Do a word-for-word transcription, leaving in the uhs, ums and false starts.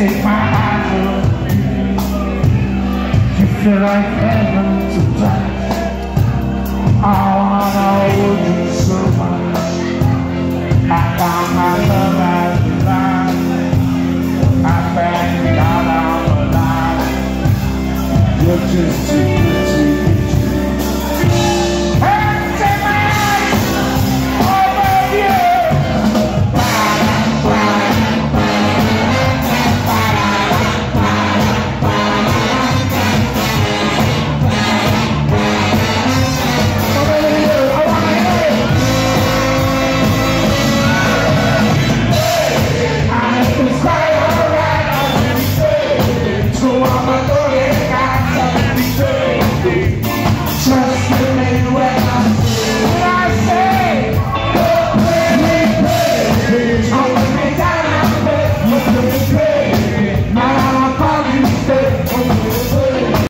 take my eyes off you. You feel like heaven to touch. Oh,